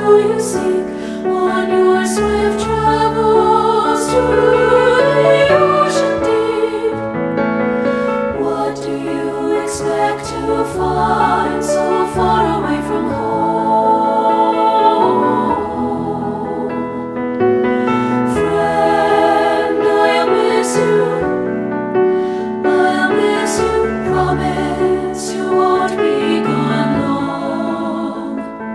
you seek on your swift travels through the ocean deep? What do you expect to find so far away from home? Friend, I'll miss you. I'll miss you. Promise you won't be gone long.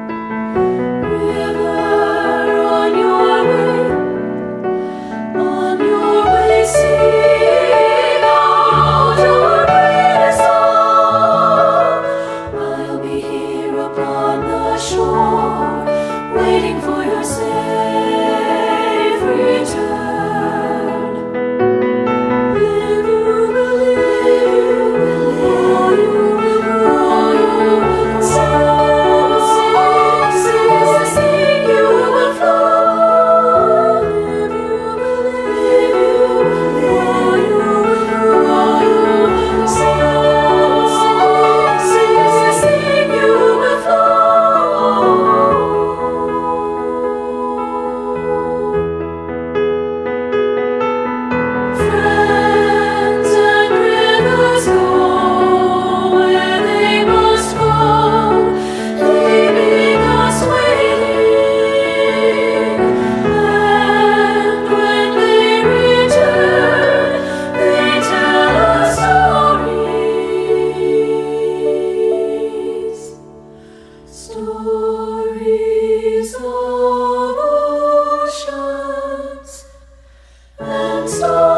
River, on your way, sing out your greatest song. I'll be here upon the shore, waiting for your safe return. Live you, believe you, sing you will flow. Live you, believe you, sing you will flow. Friends and rivers go where they must go, leaving us waiting. And when they return, they tell us stories of oceans and stories